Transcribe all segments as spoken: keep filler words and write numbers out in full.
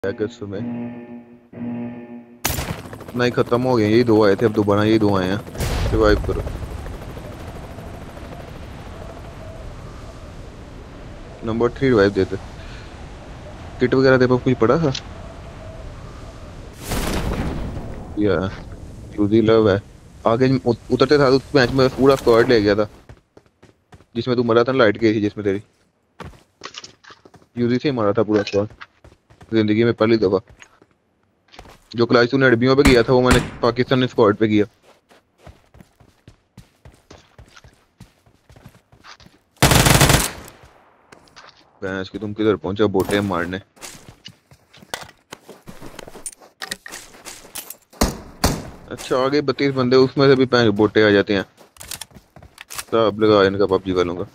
में नहीं खत्म हो गए, यही दो आए थे, अब दोबारा यही दो आए हैं। रिवाइव करो। नंबर थ्री रिवाइव देते। किट वगैरह दे कुछ पड़ा था या यूजी लव है। आगे उतरते था उस मैच में पूरा स्क्वाड ले गया था, जिसमें तू मरा था, लाइट गई थी जिसमें तेरी। यूजी से ही मारा था पूरा स्क्वाड जिंदगी में पहली दफा। जो क्लास तूने अरबियों पे किया था वो मैंने पाकिस्तानी स्क्वाड पे किया। भैंस की तुम किधर पहुंचा बोटे मारने। अच्छा आगे बत्तीस बंदे, उसमें से भी पैंच बोटे आ जाते हैं। सब लगा इनका पबजी वालों का।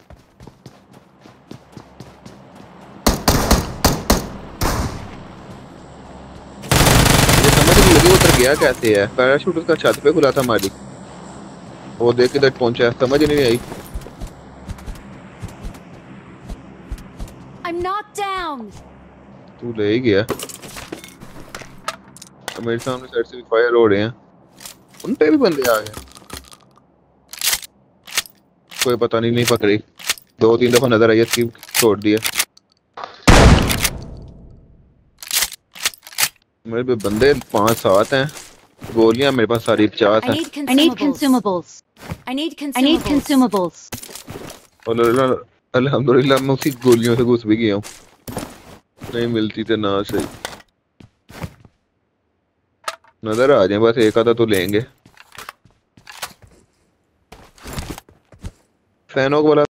ये समझ नहीं लगी उधर गया कैसे है। पैराशूट उसका छत पे खुला था हमारी, वो देख के तक पहुंचा, समझ नहीं आई। I'm knocked down. तू ले ही गया। मेरे सामने साइड से भी फायर हो रहे हैं, उन पे भी बंदे आ गए। कोई पता नहीं, नहीं पकड़ी। दो तीन दफा नजर आई, इसकी छोड़ दिया। मेरे पे बंदे पांच सात हैं, गोलियां मेरे पास सारी पचास हैं। I need consumables. I need consumables. I need consumables. और अल्हम्दुलिल्लाह मैं उसी गोलियों से घुस भी गया हूँ, नहीं मिलती तो ना सही। नजर आ जाए बस, एक आधा तो लेंगे। फैनोक वाला